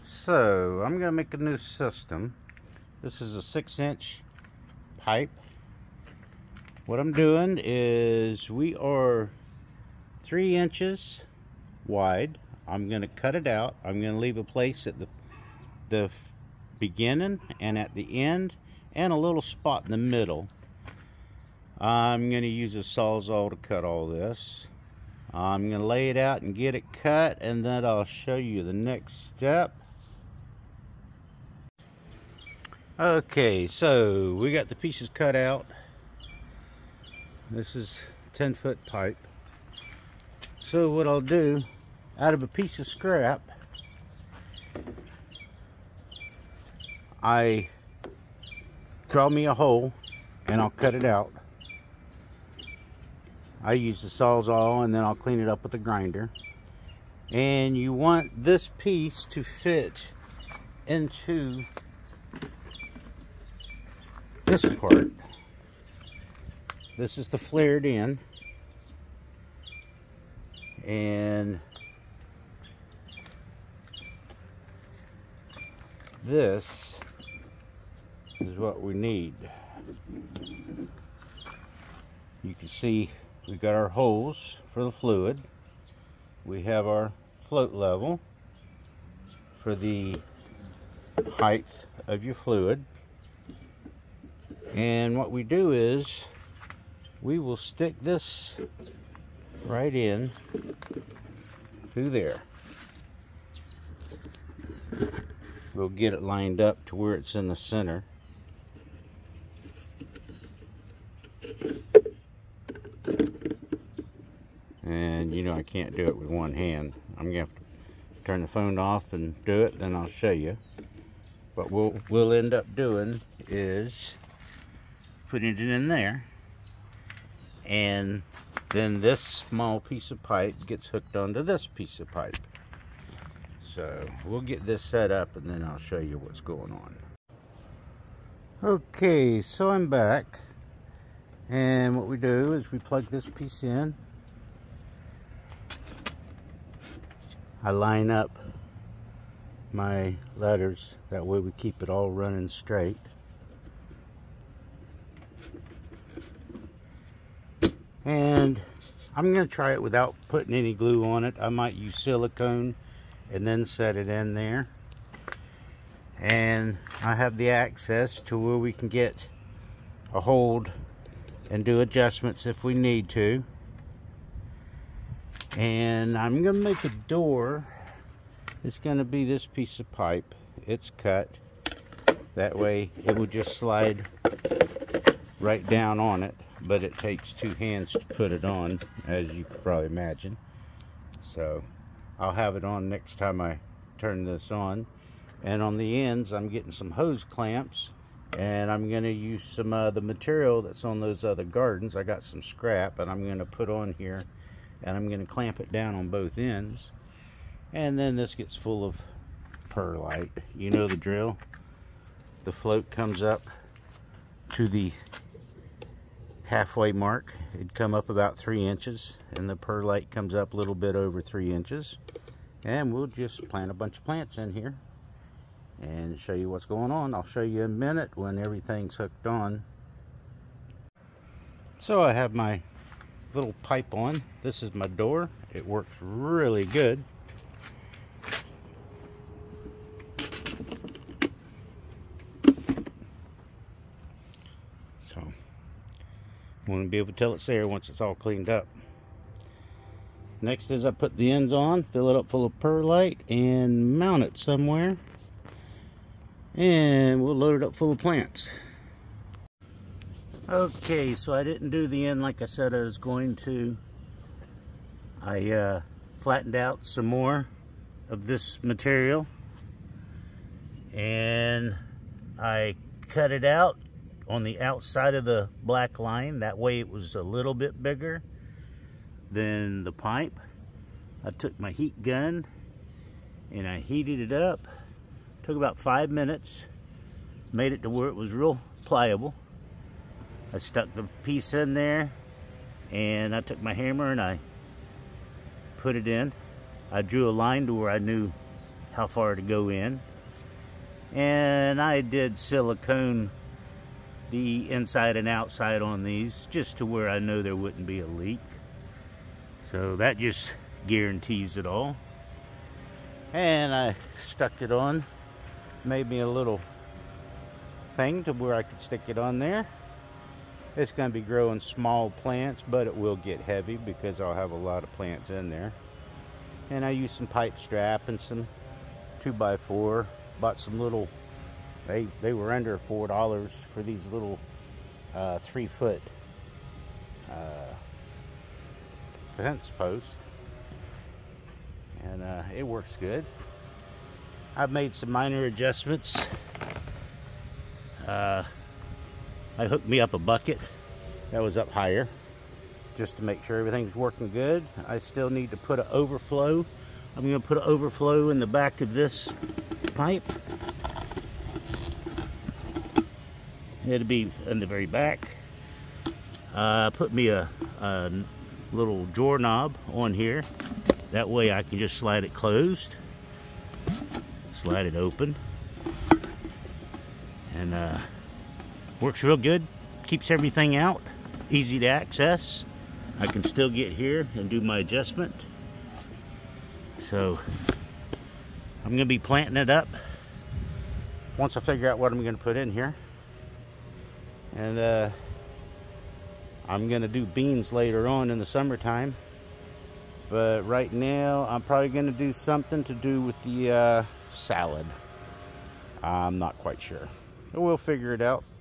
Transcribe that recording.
So I'm going to make a new system. This is a 6-inch pipe. What I'm doing is we are 3 inches wide. I'm going to cut it out. I'm going to leave a place at the beginning and at the end and a little spot in the middle. I'm going to use a sawzall to cut all this. I'm going to lay it out and get it cut, and then I'll show you the next step. Okay, so we got the pieces cut out. This is 10-foot pipe. So what I'll do, out of a piece of scrap, I draw me a hole and I'll cut it out. I use the sawzall and then I'll clean it up with a grinder. And you want this piece to fit into this part. This is the flared end. And this is what we need. You can see we got our holes for the fluid. We have our float level for the height of your fluid. And what we do is we will stick this right in through there. We'll get it lined up to where it's in the center. And you know I can't do it with one hand. I'm gonna have to turn the phone off and do it, then I'll show you. But what we'll end up doing is putting it in there, and then this small piece of pipe gets hooked onto this piece of pipe. So we'll get this set up and then I'll show you what's going on. Okay, so I'm back, and what we do is we plug this piece in. I line up my letters, that way we keep it all running straight. And I'm going to try it without putting any glue on it. I might use silicone and then set it in there. And I have the access to where we can get a hold and do adjustments if we need to. And I'm going to make a door. It's going to be this piece of pipe. It's cut. That way it would just slide right down on it. But it takes 2 hands to put it on, as you could probably imagine. So I'll have it on next time I turn this on. And on the ends, I'm getting some hose clamps, and I'm going to use some of the material that's on those other gardens. I got some scrap, and I'm going to put on here, and I'm going to clamp it down on both ends. And then this gets full of perlite. You know the drill. The float comes up to the halfway mark. It'd come up about 3 inches, and the perlite comes up a little bit over 3 inches. And we'll just plant a bunch of plants in here and show you what's going on. I'll show you in a minute when everything's hooked on. So I have my little pipe on. This is my door. It works really good. So I want to be able to tell it's there once it's all cleaned up. Next is I put the ends on, fill it up full of perlite, and mount it somewhere. And we'll load it up full of plants. Okay, so I didn't do the end like I said I was going to. I flattened out some more of this material, and I cut it out on the outside of the black line. That way it was a little bit bigger than the pipe. I took my heat gun and I heated it up. Took about 5 minutes. Made it to where it was real pliable. I stuck the piece in there, and I took my hammer and I put it in. I drew a line to where I knew how far to go in. And I did silicone the inside and outside on these just to where I know there wouldn't be a leak. So that just guarantees it all. And I stuck it on, made me a little thing to where I could stick it on there. It's going to be growing small plants, but it will get heavy because I'll have a lot of plants in there. And I used some pipe strap and some 2x4. Bought some little, they were under $4 for these little 3-foot fence posts. And it works good. I've made some minor adjustments. I hooked me up a bucket that was up higher just to make sure everything's working good. I still need to put an overflow. I'm going to put an overflow in the back of this pipe. It'll be in the very back. Put me a little drawer knob on here. That way I can just slide it closed, slide it open, and works real good. Keeps everything out, easy to access. I can still get here and do my adjustment. So I'm going to be planting it up once I figure out what I'm going to put in here. And I'm going to do beans later on in the summertime. But right now I'm probably going to do something to do with the salad. I'm not quite sure. But we'll figure it out.